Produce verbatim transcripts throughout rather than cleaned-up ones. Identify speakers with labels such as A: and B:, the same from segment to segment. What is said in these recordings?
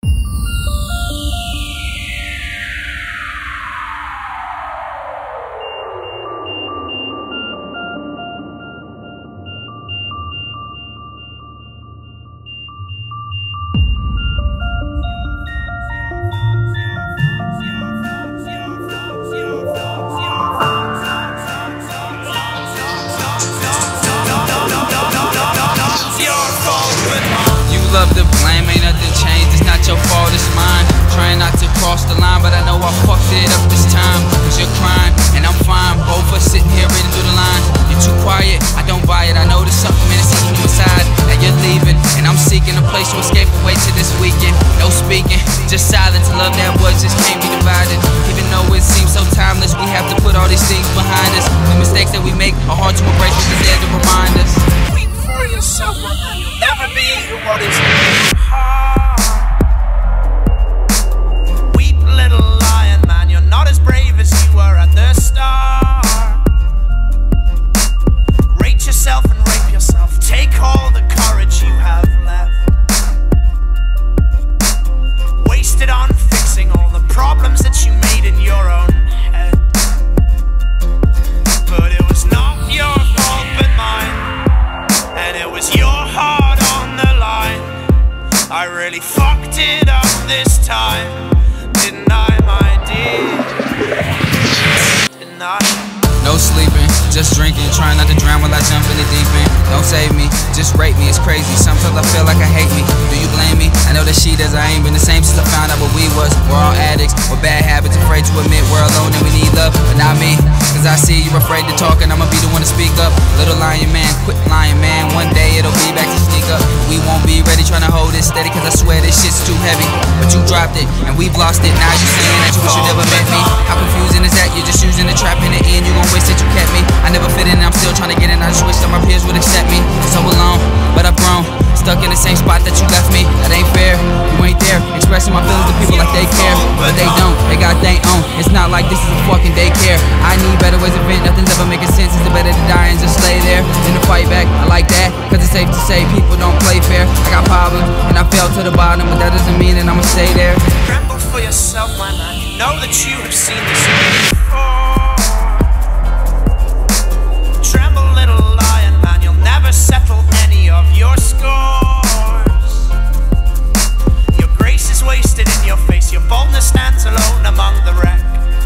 A: Love to blame, ain't nothing changed, it's not your fault, it's mine. Trying not to cross the line, but I know I fucked it up this time. Cause you're crying, and I'm fine, both of us sitting here reading through the line. You're too quiet, I don't buy it, I know there's something in it's eating you inside. Now you're leaving, and I'm seeking a place to escape away to this weekend. No speaking, just silence, love that was just can't be divided. Even though it seems so timeless, we have to put all these things behind us. The mistakes that we make are hard to embrace because they're to remind us.
B: Weep for yourself, you'll never be what is in your heart. Weep, little lion man, you're not as brave as you were at the start. Rate yourself and rape yourself, take all the courage you have left. Waste it on fixing all the problems that you made in your own head. But it was not your fault but mine, and it was your heart on the line. I really fucked it up this time, didn't I, my dear? Didn't I?
A: No sleeping, just drinking, trying not to drown while I jump in the deep end. Don't save me, just rape me, it's crazy. Sometimes I feel like I hate me. Do you blame me? I know that she does, I ain't been the same since I found out what we was. We're all addicts, with bad habits, afraid to admit we're alone and we need love, but not me. Cause I see you're afraid to talk and I'ma be the one to speak up. Little lion man, quit lying man, one day it'll be back to sneak up. We won't be ready trying to hold it steady cause I swear this shit's too heavy. But you dropped it and we've lost it, now you saying that you wish you never met me. How confusing is that? You're just using the trap in the end, you gon' wish that you kept me. I never fit in, I'm still trying to get in, I just wish that my peers would accept me. So alone, but I've grown, stuck in the same spot that you left me. That ain't fair, you ain't there, expressing my feelings to people like they care. But they don't, they got they own, it's not like this is a fucking daycare. I need better ways to vent, nothing's ever making sense. Is it better to die and just lay there than to fight back? I like that, cause it's safe to say people don't play fair. I got problems, and I fell to the bottom, but that doesn't mean that I'ma stay there.
B: Tremble for yourself, my man, you know that you have seen this before. Tremble, little lion man, you'll never settle any of your scores. Your grace is wasted in your face, your boldness stands alone among the wreck.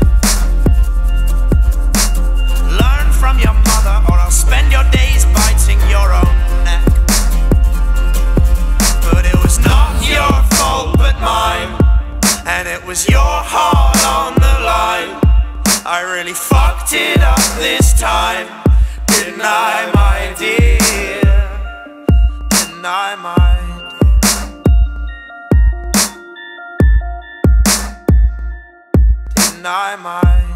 B: Learn from your mother, or I'll spend your days biting your own neck. But it was not your fault but mine, and it was your heart on the line. I really fucked it up this time, didn't I, my dear? Didn't I, my dear? Didn't I, my